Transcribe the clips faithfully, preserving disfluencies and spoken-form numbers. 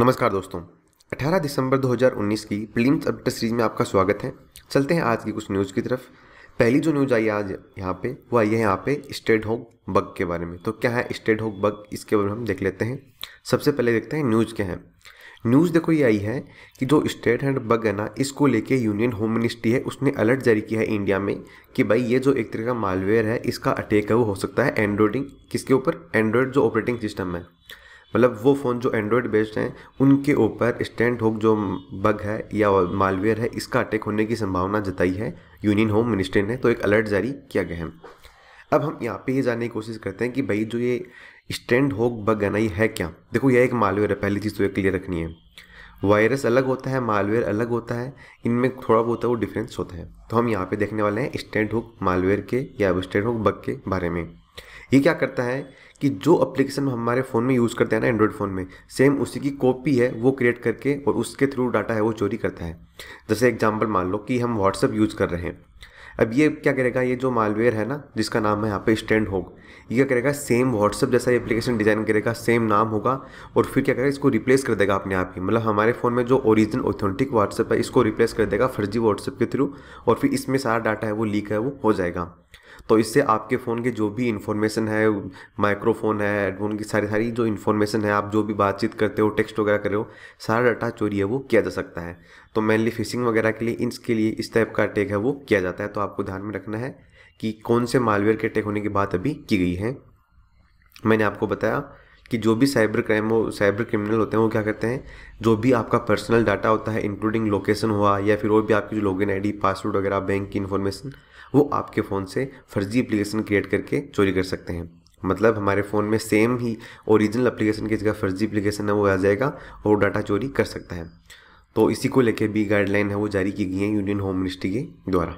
नमस्कार दोस्तों। अठारह दिसंबर दो हज़ार उन्नीस की प्रीलिम्स अपडेट सीरीज में आपका स्वागत है। चलते हैं आज की कुछ न्यूज़ की तरफ। पहली जो न्यूज़ आई आज यहाँ पे वो आई है यहाँ पे स्टेडहोग बग के बारे में। तो क्या है स्टेडहोग बग, इसके बारे में हम देख लेते हैं। सबसे पहले देखते हैं न्यूज़ क्या है। न्यूज़ देखो ये आई है कि जो स्टेडहोग बग है ना, इसको लेके यूनियन होम मिनिस्ट्री है उसने अलर्ट जारी किया है इंडिया में कि भाई ये जो एक तरह का मालवेयर है इसका अटैक है वो हो सकता है एंड्रॉइडिंग किसके ऊपर, एंड्रॉइड जो ऑपरेटिंग सिस्टम है, मतलब वो फ़ोन जो एंड्रॉयड बेस्ड हैं उनके ऊपर स्टेडहोग जो बग है या मालवेयर है इसका अटैक होने की संभावना जताई है यूनियन होम मिनिस्ट्री ने। तो एक अलर्ट जारी किया गया है। अब हम यहाँ पे ये जानने की कोशिश करते हैं कि भाई जो ये स्टेडहोग बग है ना, ये है क्या। देखो यह एक मालवेयर है, पहली चीज़ तो ये क्लियर रखनी है। वायरस अलग होता है, मालवेयर अलग होता है, इनमें थोड़ा बहुत वो डिफरेंस होता है। तो हम यहाँ पे देखने वाले हैं स्टेडहोग मालवेयर के या स्टेडहोग बग के बारे में। ये क्या करता है कि जो एप्लीकेशन हम हमारे फ़ोन में यूज़ करते हैं ना, एंड्रॉयड फ़ोन में, सेम उसी की कॉपी है वो क्रिएट करके और उसके थ्रू डाटा है वो चोरी करता है। जैसे एग्जांपल मान लो कि हम व्हाट्सअप यूज़ कर रहे हैं। अब ये क्या करेगा, ये जो मालवेयर है ना जिसका नाम है यहाँ पे स्टेडहोग, ये क्या करेगा सेम व्हाट्सअप जैसा एप्लीकेशन डिज़ाइन करेगा, सेम नाम होगा और फिर क्या करेगा इसको रिप्लेस कर देगा अपने आप ही। मतलब हमारे फ़ोन में जो ओरिजिनल ऑथेंटिक व्हाट्सअप है इसको रिप्लेस कर देगा फर्जी व्हाट्सअप के थ्रू और फिर इसमें सारा डाटा है वो लीक है वो हो जाएगा। तो इससे आपके फ़ोन की जो भी इन्फॉर्मेशन है, माइक्रोफोन है, हेडफोन की सारी सारी जो इन्फॉर्मेशन है, आप जो भी बातचीत करते हो, टेक्स्ट वगैरह कर रहे हो, सारा डाटा चोरी है वो किया जा सकता है। तो मेनली फिशिंग वगैरह के लिए इसके लिए इस टाइप का अटैक है वो किया जाता है। तो आपको ध्यान में रखना है कि कौन से मालवेयर के अटैक होने की बात अभी की गई है। मैंने आपको बताया कि जो भी साइबर क्राइम हो, साइबर क्रिमिनल होते हैं वो क्या करते हैं, जो भी आपका पर्सनल डाटा होता है इंक्लूडिंग लोकेशन हुआ या फिर और भी आपकी जो लॉगिन आईडी, पासवर्ड वगैरह, बैंक की इन्फॉर्मेशन, वो आपके फ़ोन से फर्जी एप्लीकेशन क्रिएट करके चोरी कर सकते हैं। मतलब हमारे फ़ोन में सेम ही ओरिजिनल एप्लीकेशन की जगह फर्जी एप्लीकेशन है वो आ जाएगा और डाटा चोरी कर सकता है। तो इसी को लेकर भी गाइडलाइन है वो जारी की गई है यूनियन होम मिनिस्ट्री के द्वारा।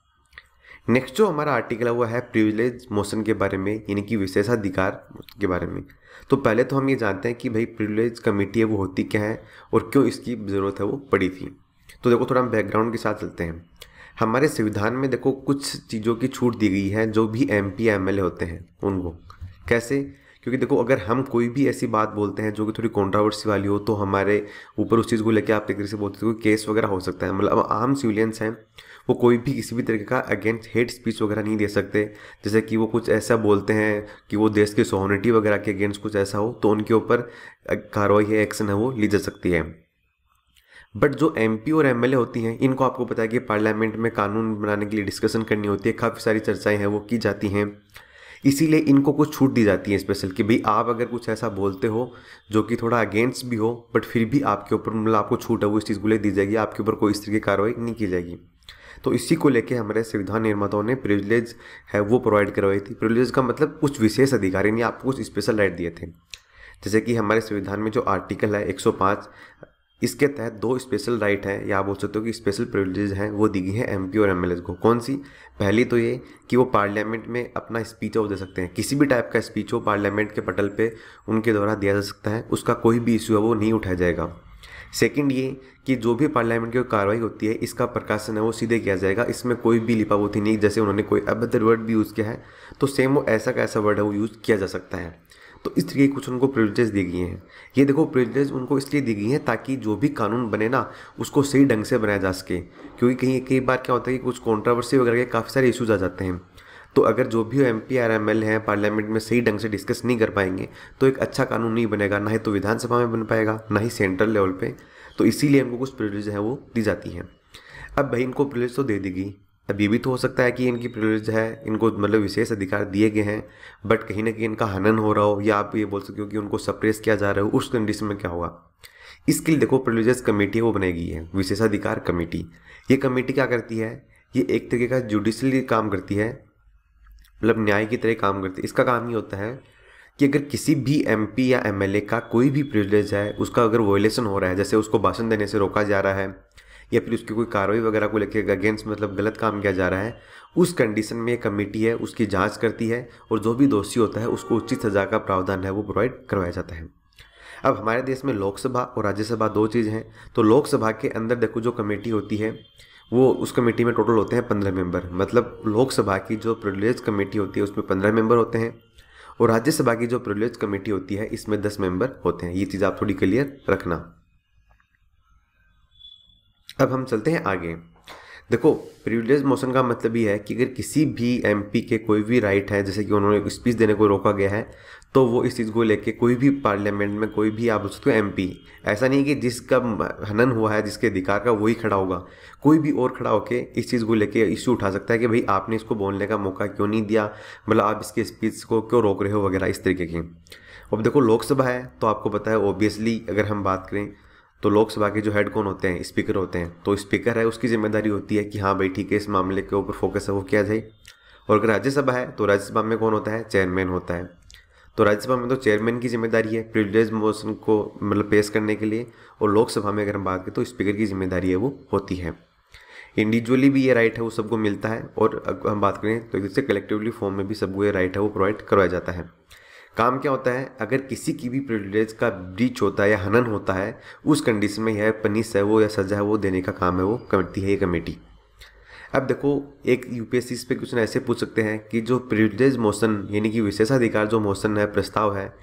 नेक्स्ट जो हमारा आर्टिकल है वो है प्रिविलेज मोशन के बारे में, यानी कि विशेषाधिकार के बारे में। तो पहले तो हम ये जानते हैं कि भाई प्रिविलेज कमेटी है वो होती क्या है और क्यों इसकी ज़रूरत है वो पड़ी थी। तो देखो थोड़ा हम बैकग्राउंड के साथ चलते हैं। हमारे संविधान में देखो कुछ चीज़ों की छूट दी गई है जो भी M P M L A होते हैं उनको। कैसे? क्योंकि देखो अगर हम कोई भी ऐसी बात बोलते हैं जो कि थोड़ी कंट्रोवर्सी वाली हो तो हमारे ऊपर उस चीज़ को लेकर आप एक तरह से बोलते हो केस वगैरह हो सकता है। मतलब आम सिविलियंस हैं वो कोई भी किसी भी तरीके का अगेंस्ट हेट स्पीच वगैरह नहीं दे सकते। जैसे कि वो कुछ ऐसा बोलते हैं कि वो देश की सोहनिटी वगैरह के अगेंस्ट कुछ ऐसा हो तो उनके ऊपर कार्रवाई है, एक्शन है वो ली जा सकती है। बट जो एम पी और एम एल ए होती हैं इनको आपको पता है कि पार्लियामेंट में कानून बनाने के लिए डिस्कशन करनी होती है, काफ़ी सारी चर्चाएं हैं वो की जाती हैं। इसीलिए इनको कुछ छूट दी जाती है स्पेशल कि भाई आप अगर कुछ ऐसा बोलते हो जो कि थोड़ा अगेंस्ट भी हो बट फिर भी आपके ऊपर मतलब आपको छूट है वो इस चीज़ को ले दी जाएगी, आपके ऊपर कोई इस तरह की कार्रवाई नहीं की जाएगी। तो इसी को लेके हमारे संविधान निर्माताओं ने प्रिविलेज है वो प्रोवाइड करवाई थी। प्रिविलेज का मतलब कुछ विशेष अधिकार, यानी आपको कुछ स्पेशल राइट दिए थे। जैसे कि हमारे संविधान में जो आर्टिकल है एक सौ पाँच, इसके तहत दो स्पेशल राइट हैं या आप बोल सकते हो कि स्पेशल प्रिविलेज हैं वो दी गई हैं एम पी और एम एल ए को। कौन सी? पहली तो ये कि वो पार्लियामेंट में अपना स्पीच वो दे सकते हैं, किसी भी टाइप का स्पीच हो पार्लियामेंट के पटल पे उनके द्वारा दिया जा सकता है, उसका कोई भी इशू है वो नहीं उठाया जाएगा। सेकंड ये कि जो भी पार्लियामेंट की कार्रवाई होती है इसका प्रकाशन है वो सीधे किया जाएगा, इसमें कोई भी लिपापोती नहीं। जैसे उन्होंने कोई अभद्र वर्ड भी यूज़ किया है तो सेम वो ऐसा का ऐसा वर्ड है वो यूज़ किया जा सकता है। तो इस तरीके की कुछ उनको प्रिविलेज दी गई हैं। ये देखो प्रिविलेज उनको इसलिए दी गई हैं ताकि जो भी कानून बने ना उसको सही ढंग से बनाया जा सके। क्योंकि कहीं कई बार क्या होता है कि कुछ कंट्रोवर्सी वगैरह के काफ़ी सारे इश्यूज आ जाते हैं। तो अगर जो भी एम पी और एम एल हैं पार्लियामेंट में सही ढंग से डिस्कस नहीं कर पाएंगे तो एक अच्छा कानून नहीं बनेगा, ना ही तो विधानसभा में बन पाएगा ना ही सेंट्रल लेवल पे। तो इसीलिए इनको कुछ प्रिविलेज है वो दी जाती हैं। अब भाई इनको प्रिविलेज तो दे दी गई, अब ये भी तो हो सकता है कि इनकी प्रिविलेज है, इनको मतलब विशेष अधिकार दिए गए हैं बट कहीं ना कहीं इनका हनन हो रहा हो या आप ये बोल सकते हो कि उनको सप्रेस किया जा रहा हो, उस कंडीशन में क्या होगा। इसके लिए देखो प्रिविलेजेस कमेटी वो बनाई गई है, विशेषाधिकार कमेटी। ये कमेटी क्या करती है, ये एक तरीके का जुडिशली काम करती है, मतलब न्याय की तरह काम करती है। इसका काम ये होता है कि अगर किसी भी एम पी या एम एल ए का कोई भी प्रिविलेज है उसका अगर वॉयलेशन हो रहा है, जैसे उसको भाषण देने से रोका जा रहा है या फिर उसकी कोई कार्रवाई वगैरह को लेकर अगेंस्ट मतलब गलत काम किया जा रहा है, उस कंडीशन में एक कमेटी है उसकी जांच करती है और जो भी दोषी होता है उसको उचित सजा का प्रावधान है वो प्रोवाइड करवाया जाता है। अब हमारे देश में लोकसभा और राज्यसभा दो चीज़ हैं। तो लोकसभा के अंदर देखो जो कमेटी होती है वो उस कमेटी में टोटल होते हैं पंद्रह मेंबर। मतलब लोकसभा की जो प्रिविलेज कमेटी होती है उसमें पंद्रह मेंबर होते हैं और राज्यसभा की जो प्रिविलेज कमेटी होती है इसमें दस मेंबर होते हैं। ये चीज़ आप थोड़ी क्लियर रखना। अब हम चलते हैं आगे। देखो, प्रिविलेज मोशन का मतलब ये है कि अगर किसी भी एमपी के कोई भी राइट है, जैसे कि उन्होंने स्पीच देने को रोका गया है, तो वो इस चीज़ को लेके कोई भी पार्लियामेंट में कोई भी आप बोल सकते हो एमपी, ऐसा नहीं कि जिसका हनन हुआ है जिसके अधिकार का वही खड़ा होगा, कोई भी और खड़ा होके इस चीज़ को लेके इश्यू उठा सकता है कि भाई आपने इसको बोलने का मौका क्यों नहीं दिया, मतलब आप इसके स्पीच को क्यों रोक रहे हो वगैरह इस तरीके की। अब देखो, लोकसभा है तो आपको पता है ऑब्वियसली अगर हम बात करें तो लोकसभा के जो हेड कौन होते हैं, स्पीकर होते हैं। तो स्पीकर है उसकी जिम्मेदारी होती है कि हाँ भाई ठीक है, इस मामले के ऊपर फोकस है वो किया जाए। और अगर राज्यसभा है तो राज्यसभा में कौन होता है, चेयरमैन होता है। तो राज्यसभा में तो चेयरमैन की जिम्मेदारी है प्रिविलेज मोशन को मतलब पेश करने के लिए, और लोकसभा में अगर हम बात करें तो स्पीकर की जिम्मेदारी है वो होती है। इंडिविजुअली भी ये राइट है वो सबको मिलता है, और अगर हम बात करें तो इससे कलेक्टिवली फॉर्म में भी सबको ये राइट है वो प्रोवाइड करवाया जाता है। काम क्या होता है, अगर किसी की भी प्रिविलेज का ब्रीच होता है या हनन होता है, उस कंडीशन में यह पनिश है वो या सजा है वो देने का काम है वो करती है ये कमेटी। अब देखो, एक यूपीएससी पे क्वेश्चन ऐसे पूछ सकते हैं कि जो प्रिविलेज मोशन यानी कि विशेषाधिकार जो मोशन है, प्रस्ताव है,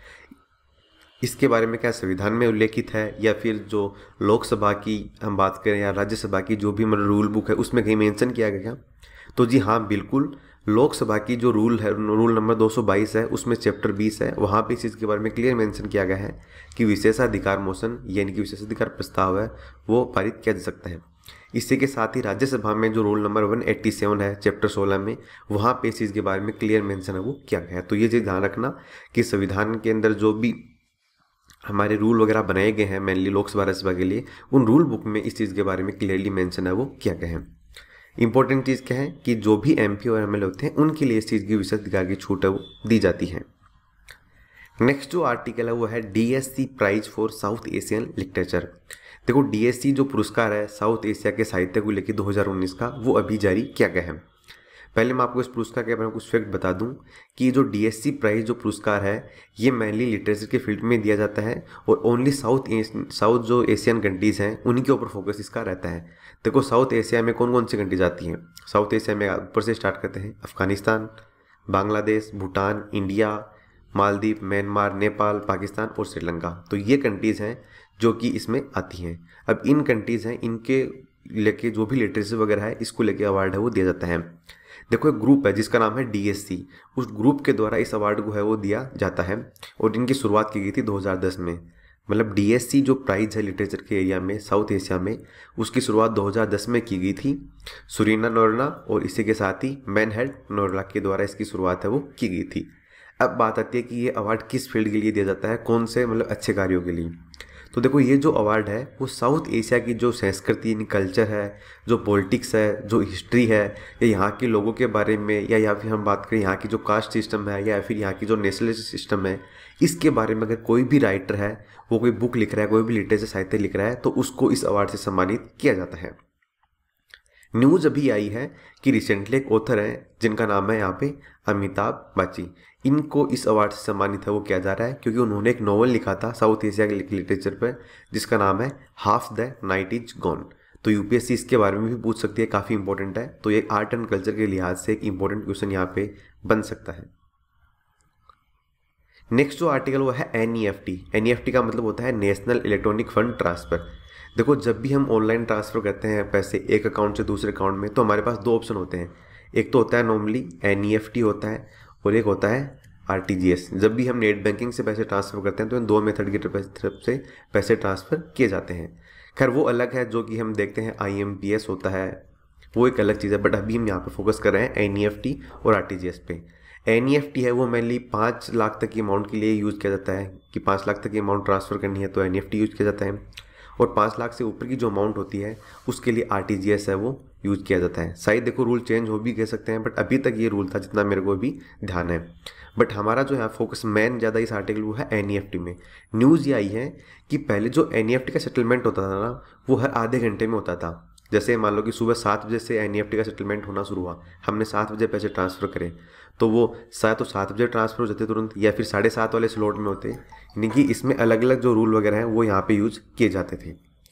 इसके बारे में क्या संविधान में उल्लेखित है, या फिर जो लोकसभा की हम बात करें या राज्यसभा की जो भी मतलब रूल बुक है उसमें कहीं मेंशन किया गया? तो जी हाँ, बिल्कुल। लोकसभा की जो रूल है, रूल नंबर दो सौ बाईस है, उसमें चैप्टर बीस है, वहाँ पे इस चीज़ के बारे में क्लियर मेंशन किया गया है कि विशेषाधिकार मोशन यानी कि विशेषाधिकार प्रस्ताव है वो पारित किया जा सकता है। इसी के साथ ही राज्यसभा में जो रूल नंबर एक सौ सत्तासी है चैप्टर सोलह में, वहाँ पे इस चीज़ के बारे में क्लियर मेंशन है वो किया गया है। तो ये चीज़ ध्यान रखना कि संविधान के अंदर जो भी हमारे रूल वगैरह बनाए गए हैं मेनली लोकसभा राज्यसभा के लिए, उन रूल बुक में इस चीज़ के बारे में क्लियरली मेंशन है वो किया गया है। इंपॉर्टेंट चीज़ क्या है कि जो भी एमपी और एमएलए होते हैं उनके लिए इस चीज़ की विशेषाधिकार की छूट है वो दी जाती है। नेक्स्ट जो आर्टिकल है वो है DSC prize for South Asian literature. देखो, डीएससी जो पुरस्कार है साउथ एशिया के साहित्य को लेकर दो हज़ार उन्नीस का, वो अभी जारी किया गया है। पहले मैं आपको इस पुरस्कार के बारे में कुछ फैक्ट बता दूं कि जो डीएससी प्राइज जो पुरस्कार है ये मेनली लिटरेचर के फील्ड में दिया जाता है, और ओनली साउथ साउथ जो एशियन कंट्रीज़ हैं उन्हीं के ऊपर फोकस इसका रहता है। देखो, साउथ एशिया में कौन कौन सी कंट्रीज आती हैं? साउथ एशिया में ऊपर से स्टार्ट करते हैं, अफगानिस्तान, बांग्लादेश, भूटान, इंडिया, मालदीव, म्यांमार, नेपाल, पाकिस्तान और श्रीलंका। तो ये कंट्रीज़ हैं जो कि इसमें आती हैं। अब इन कंट्रीज़ हैं, इनके लेके जो भी लिटरेचर वगैरह है इसको लेके अवार्ड है वो दिया जाता है। देखो, एक ग्रुप है जिसका नाम है डीएससी, उस ग्रुप के द्वारा इस अवार्ड को है वो दिया जाता है, और इनकी शुरुआत की गई थी दो हज़ार दस में। मतलब डीएससी जो प्राइज है लिटरेचर के एरिया में साउथ एशिया में, उसकी शुरुआत दो हज़ार दस में की गई थी सुरीना नोरला और इसी के साथ ही मैनहेड नोरला के द्वारा इसकी शुरुआत है वो की गई थी। अब बात आती है कि ये अवार्ड किस फील्ड के लिए दिया जाता है, कौन से मतलब अच्छे कार्यों के लिए। तो देखो, ये जो अवार्ड है वो साउथ एशिया की जो संस्कृति यानी कल्चर है, जो पॉलिटिक्स है, जो हिस्ट्री है, या यहाँ के लोगों के बारे में, या या फिर हम बात करें यहाँ की जो कास्ट सिस्टम है या फिर यहाँ की जो नेशनलिस्ट सिस्टम है, इसके बारे में अगर कोई भी राइटर है वो कोई बुक लिख रहा है, कोई भी लिटरेचर साहित्य लिख रहा है, तो उसको इस अवार्ड से सम्मानित किया जाता है। न्यूज़ अभी आई है कि रिसेंटली एक ऑथर हैं जिनका नाम है यहाँ पे अमिताभ बाची, इनको इस अवार्ड से सम्मानित है वो किया जा रहा है क्योंकि उन्होंने एक नॉवल लिखा था साउथ एशिया के लिटरेचर पर जिसका नाम है half the night is gone. तो यूपीएससी इसके बारे में भी पूछ सकती है, काफ़ी इंपॉर्टेंट है। तो ये आर्ट एंड कल्चर के लिहाज से एक इंपॉर्टेंट क्वेश्चन यहाँ पे बन सकता है। नेक्स्ट जो आर्टिकल वो है एनईएफटी। एनईएफटी का मतलब होता है नेशनल इलेक्ट्रॉनिक फंड ट्रांसफ़र। देखो, जब भी हम ऑनलाइन ट्रांसफ़र करते हैं पैसे एक अकाउंट से दूसरे अकाउंट में, तो हमारे पास दो ऑप्शन होते हैं। एक तो होता है नॉर्मली एनईएफटी होता है, और एक होता है आरटीजीएस। जब भी हम नेट बैंकिंग से पैसे ट्रांसफ़र करते हैं तो इन दो मेथड की तरफ से पैसे ट्रांसफ़र किए जाते हैं। खैर वो अलग है, जो कि हम देखते हैं आईएमपीएस होता है, वो एक अलग चीज़ है। बट अभी हम यहाँ पे फोकस कर रहे हैं एनईएफटी और आरटीजीएस पे। एनईएफटी है वो मेनली पाँच लाख तक की अमाउंट के लिए यूज़ किया जाता है कि पाँच लाख तक की अमाउंट ट्रांसफ़र करनी है तो एनईएफटी यूज़ किया जाता है, और पाँच लाख से ऊपर की जो अमाउंट होती है उसके लिए आरटीजीएस है वो यूज़ किया जाता है। शायद देखो रूल चेंज हो भी कह सकते हैं, बट अभी तक ये रूल था जितना मेरे को भी ध्यान है। बट हमारा जो है फोकस मेन ज़्यादा इस आर्टिकल वो है एनईएफटी में। न्यूज़ ये आई है कि पहले जो एनईएफटी का सेटलमेंट होता था ना, वो हर आधे घंटे में होता था। जैसे मान लो कि सुबह सात बजे से एनईएफटी का सेटलमेंट होना शुरू हुआ, हमने सात बजे पैसे ट्रांसफ़र करें, तो वो शायद तो सात बजे ट्रांसफ़र हो जाते तुरंत, या फिर साढ़े सात वाले स्लॉट में होते, यानी कि इसमें अलग अलग जो रूल वगैरह हैं वो यहाँ पे यूज़ किए जाते थे।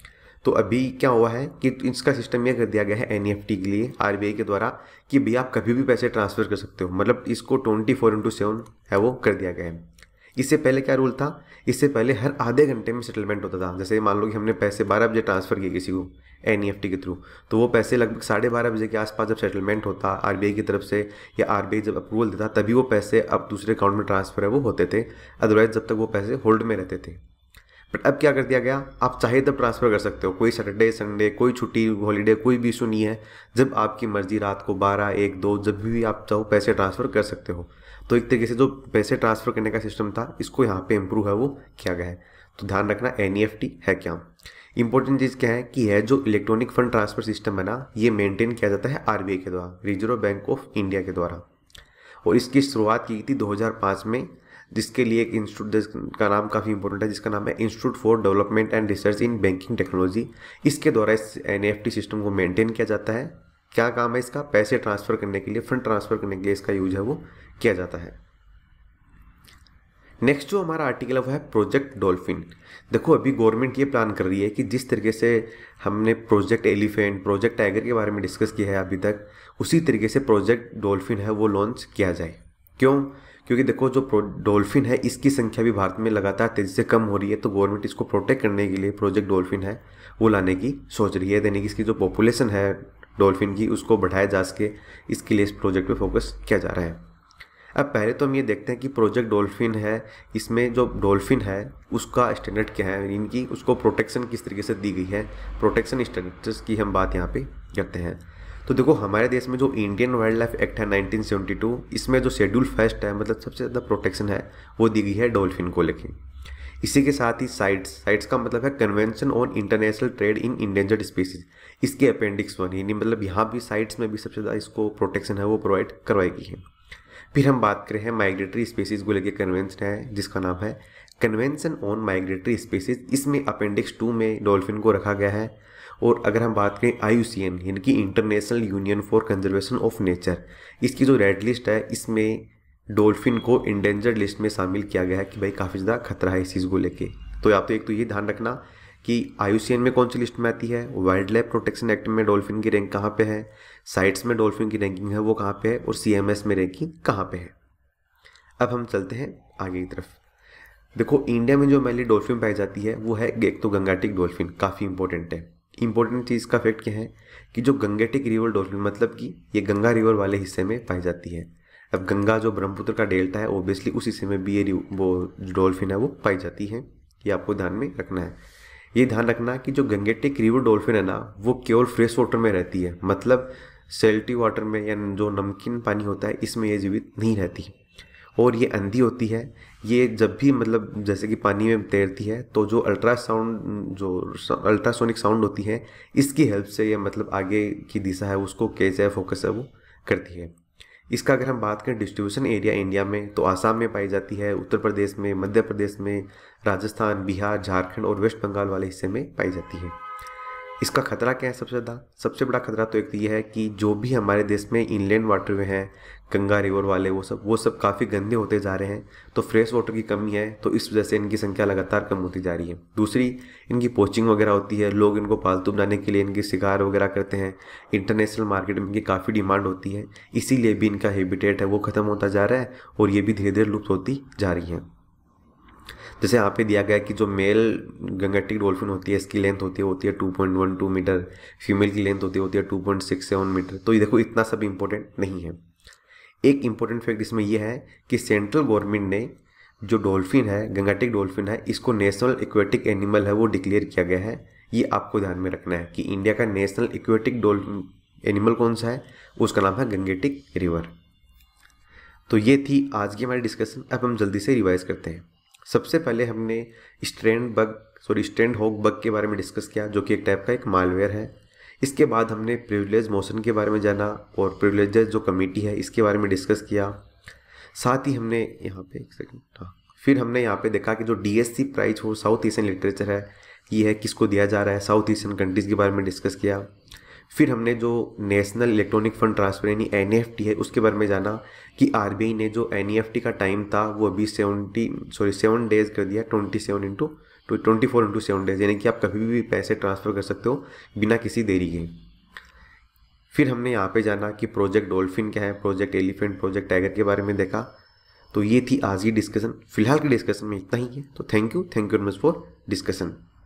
तो अभी क्या हुआ है कि इसका सिस्टम यह कर दिया गया है एन ई एफ टी के लिए आर बी आई के द्वारा कि भैया आप कभी भी पैसे ट्रांसफ़र कर सकते हो, मतलब इसको ट्वेंटी फोर इंटू सेवन है वो कर दिया गया है। इससे पहले क्या रूल था, इससे पहले हर आधे घंटे में सेटलमेंट होता था। जैसे मान लो कि हमने पैसे बारह बजे ट्रांसफ़र किए किसी को एन ई एफ टी के थ्रू, तो वो पैसे लगभग साढ़े बारह बजे के आसपास जब सेटलमेंट होता आर बी आई की तरफ से या आर बी आई जब अप्रूवल देता तभी वो पैसे अब दूसरे अकाउंट में ट्रांसफ़र है वो होते थे, अदरवाइज जब तक वो पैसे होल्ड में रहते थे। बट अब क्या कर दिया गया, आप चाहे तब ट्रांसफ़र कर सकते हो, कोई सैटरडे संडे कोई छुट्टी हॉलीडे कोई भी इशू नहीं है। जब आपकी मर्जी रात को बारह एक दो जब भी आप चाहो पैसे ट्रांसफ़र कर सकते हो। तो एक तरीके से जो पैसे ट्रांसफ़र करने का सिस्टम था इसको यहाँ पे इम्प्रूव है वो किया गया है। तो ध्यान रखना एन ई एफ टी है क्या। इंपॉर्टेंट चीज़ क्या है कि है जो इलेक्ट्रॉनिक फंड ट्रांसफ़र सिस्टम है ना, ये मेंटेन किया जाता है आर बी आई के द्वारा, रिजर्व बैंक ऑफ इंडिया के द्वारा। और इसकी शुरुआत की थी दो हज़ार पाँच में, जिसके लिए एक इंस्टीट्यूट का नाम काफ़ी इंपॉर्टेंट है, जिसका नाम है institute for development and research in banking technology. इसके द्वारा इस N E F T system को मेंटेन किया जाता है। क्या काम है इसका, पैसे ट्रांसफ़र करने के लिए, फंड ट्रांसफ़र करने के लिए इसका यूज है वो किया जाता है। नेक्स्ट जो हमारा आर्टिकल है वो है प्रोजेक्ट डॉल्फिन। देखो अभी गवर्नमेंट ये प्लान कर रही है कि जिस तरीके से हमने प्रोजेक्ट एलिफेंट प्रोजेक्ट टाइगर के बारे में डिस्कस किया है अभी तक, उसी तरीके से प्रोजेक्ट डॉल्फिन है वो लॉन्च किया जाए। क्यों, क्योंकि देखो जो डॉल्फिन है इसकी संख्या भी भारत में लगातार तेज़ी से कम हो रही है, तो गवर्नमेंट इसको प्रोटेक्ट करने के लिए प्रोजेक्ट डॉल्फिन है वो लाने की सोच रही है, यानी कि इसकी जो पॉपुलेशन है डॉल्फिन की उसको बढ़ाया जा सके, इसके लिए इस प्रोजेक्ट पे फोकस किया जा रहा है। अब पहले तो हम ये देखते हैं कि प्रोजेक्ट डॉल्फिन है, इसमें जो डॉल्फिन है उसका स्टैंडर्ड क्या है, इनकी उसको प्रोटेक्शन किस तरीके से दी गई है, प्रोटेक्शन स्टैंडर्ड्स की हम बात यहाँ पे करते हैं। तो देखो हमारे देश में जो इंडियन वाइल्ड लाइफ एक्ट है नाइनटीन सेवेंटी टू, इसमें जो शेड्यूल फर्स्ट है मतलब सबसे ज़्यादा प्रोटेक्शन है वो दी गई है डॉल्फिन को लेके। इसी के साथ ही साइट्स साइट्स का मतलब है convention on international trade in endangered species, इसके अपेंडिक्स वन, यानी मतलब यहाँ भी साइट्स में भी सबसे ज़्यादा इसको प्रोटेक्शन है वो प्रोवाइड करवाई गई है। फिर हम बात करें हैं माइग्रेटरी स्पीसीज़ को लेकर कन्वेंशन है जिसका नाम है कन्वेंशन ऑन माइग्रेटरी स्पीसीज। इसमें अपेंडिक्स टू में डॉल्फिन को रखा गया है। और अगर हम बात करें आई यू सी एन यानी कि international union for conservation of nature, इसकी जो रेड लिस्ट है इसमें डॉल्फिन को इंडेंजर्ड लिस्ट में शामिल किया गया है कि भाई काफ़ी ज़्यादा खतरा है इस चीज़ को लेके। तो आप तो एक तो ये ध्यान रखना कि आई यू सी एन में कौन सी लिस्ट में आती है, वाइल्ड लाइफ प्रोटेक्शन एक्ट में डॉल्फिन की रैंक कहाँ पे है, साइट्स में डॉल्फिन की रैंकिंग है वो कहाँ पे है, और सी एम एस में रैंकिंग कहाँ पे है। अब हम चलते हैं आगे की तरफ। देखो इंडिया में जो मेनली डॉल्फिन पाई जाती है वो है एक तो गंगाटिक डॉल्फिन, काफ़ी इंपॉर्टेंट है। इंपॉर्टेंट चीज़ का फैक्ट क्या है कि जो गंगेटिक रिवर डॉल्फिन मतलब कि ये गंगा रिवर वाले हिस्से में पाई जाती है। अब गंगा जो ब्रह्मपुत्र का डेल्टा है ओबियसली उस हिस्से में भी ये वो डॉल्फिन है वो पाई जाती है, ये आपको ध्यान में रखना है। ये ध्यान रखना कि जो गंगेटिक रिवर डॉल्फिन है ना वो केवल फ्रेश वाटर में रहती है, मतलब सेल्टी वाटर में या जो नमकीन पानी होता है इसमें ये जीवित नहीं रहती। और ये अंधी होती है, ये जब भी मतलब जैसे कि पानी में तैरती है तो जो अल्ट्रासाउंड जो अल्ट्रासोनिक साउंड होती है इसकी हेल्प से ये मतलब आगे की दिशा है उसको कैसे है फोकस है वो करती है। इसका अगर हम बात करें डिस्ट्रीब्यूशन एरिया इंडिया में तो आसाम में पाई जाती है, उत्तर प्रदेश में, मध्य प्रदेश में, राजस्थान, बिहार, झारखंड और वेस्ट बंगाल वाले हिस्से में पाई जाती है। इसका खतरा क्या है सबसे ज़्यादा, सबसे बड़ा खतरा तो एक तो ये है कि जो भी हमारे देश में इनलैंड वाटर में हैं गंगा रिवर वाले वो सब वो सब काफ़ी गंदे होते जा रहे हैं, तो फ्रेश वाटर की कमी है, तो इस वजह से इनकी संख्या लगातार कम होती जा रही है। दूसरी इनकी पोचिंग वगैरह होती है, लोग इनको पालतू बनाने के लिए इनकी शिकार वगैरह करते हैं, इंटरनेशनल मार्केट में इनकी काफ़ी डिमांड होती है, इसीलिए भी इनका हैबिटेट है वो ख़त्म होता जा रहा है और ये भी धीरे धीरे लुप्त होती जा रही है। जैसे यहाँ पे दिया गया है कि जो मेल गंगेटिक डॉल्फिन होती है इसकी लेंथ होती है होती है two point one two meter, female की लेंथ होती है होती है two point six seven meter. तो ये देखो इतना सब इम्पोर्टेंट नहीं है। एक इम्पोर्टेंट फैक्ट इसमें यह है कि सेंट्रल गवर्नमेंट ने जो डॉल्फिन है गंगेटिक डॉल्फिन है इसको नेशनल एक्वेटिक एनिमल है वो डिक्लेयर किया गया है। ये आपको ध्यान में रखना है कि इंडिया का नेशनल एक्वेटिक डॉल्फिन एनिमल कौन सा है, उसका नाम है गंगेटिक रिवर। तो ये थी आज की हमारी डिस्कशन। अब हम जल्दी से रिवाइज करते हैं। सबसे पहले हमने strand bug sorry strand hog bug के बारे में डिस्कस किया जो कि एक टाइप का एक मालवेयर है। इसके बाद हमने प्रिविलेज मोशन के बारे में जाना और प्रिविलेजेस जो कमेटी है इसके बारे में डिस्कस किया। साथ ही हमने यहाँ पे एक सेकंड हाँ फिर हमने यहाँ पे देखा कि जो D S C prize for South Asian literature है ये है किसको दिया जा रहा है, साउथ एशियन कंट्रीज़ के बारे में डिस्कस किया। फिर हमने जो नेशनल इलेक्ट्रॉनिक फंड ट्रांसफर यानी एन ई एफ टी है उसके बारे में जाना कि आर बी आई ने जो एन ई एफ टी का टाइम था वो अभी सेवेंटी सॉरी सेवन डेज कर दिया ट्वेंटी सेवन इंटू तो twenty four into seven days, यानी कि आप कभी भी पैसे ट्रांसफ़र कर सकते हो बिना किसी देरी के। फिर हमने यहाँ पे जाना कि प्रोजेक्ट डॉल्फिन क्या है, प्रोजेक्ट एलिफेंट, प्रोजेक्ट टाइगर के बारे में देखा। तो ये थी आज की डिस्कशन। फिलहाल की डिस्कशन में इतना ही है। तो thank you thank you very much for discussion.